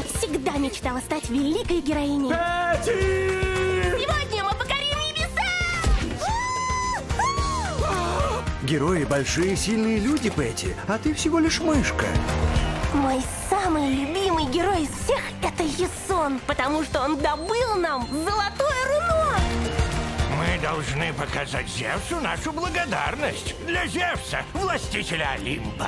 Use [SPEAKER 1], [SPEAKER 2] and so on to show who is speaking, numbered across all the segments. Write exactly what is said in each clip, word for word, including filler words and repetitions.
[SPEAKER 1] Я всегда мечтала стать великой героиней.
[SPEAKER 2] Петти!
[SPEAKER 1] Сегодня мы покорим небеса!
[SPEAKER 2] Герои большие сильные люди, Петти, а ты всего лишь мышка.
[SPEAKER 1] Мой самый любимый герой из всех — это Ясон, потому что он добыл нам золотое руно!
[SPEAKER 3] Мы должны показать Зевсу нашу благодарность. Для Зевса, властителя Олимпа.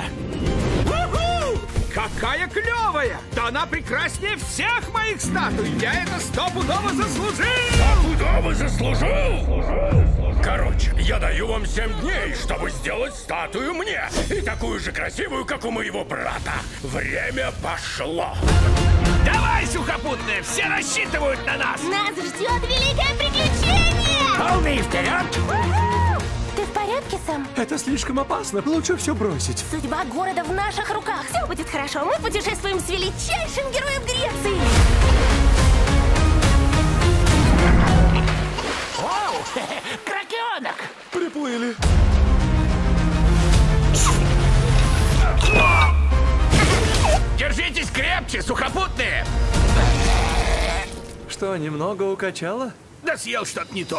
[SPEAKER 4] Какая клевая! Да она прекраснее всех моих статуй! Я это стопудово заслужил!
[SPEAKER 3] Стопудово заслужил? Короче, я даю вам семь дней, чтобы сделать статую мне. И такую же красивую, как у моего брата. Время пошло.
[SPEAKER 4] Давай, сухопутные! Все рассчитывают на нас!
[SPEAKER 1] Нас ждет великое приключение!
[SPEAKER 3] Полный вперед!
[SPEAKER 1] Ты в порядке, Сэм?
[SPEAKER 2] Это слишком опасно, лучше все бросить.
[SPEAKER 1] Судьба города в наших руках. Все будет хорошо. Мы путешествуем с величайшим героем Греции.
[SPEAKER 3] Оу, кракенок!
[SPEAKER 2] Приплыли.
[SPEAKER 4] Держитесь крепче, сухопутные!
[SPEAKER 2] Что, немного укачало?
[SPEAKER 4] Да съел что-то не то.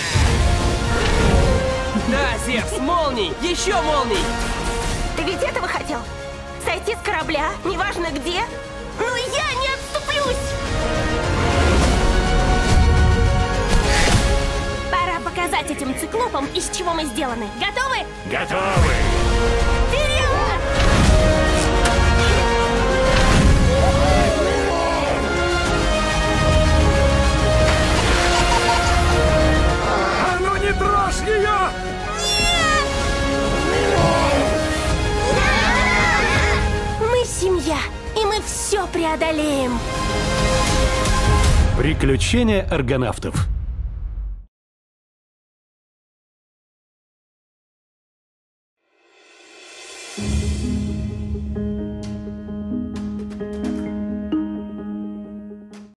[SPEAKER 5] Да, Зевс, молний! Еще молний!
[SPEAKER 1] Ты ведь этого хотел? Сойти с корабля, неважно где? Но я не отступлюсь! Пора показать этим циклопам, из чего мы сделаны. Готовы?
[SPEAKER 3] Готовы!
[SPEAKER 1] Вперед!
[SPEAKER 2] А ну не трожь ее!
[SPEAKER 1] Мы семья, и мы все преодолеем.
[SPEAKER 6] Приключения аргонавтов.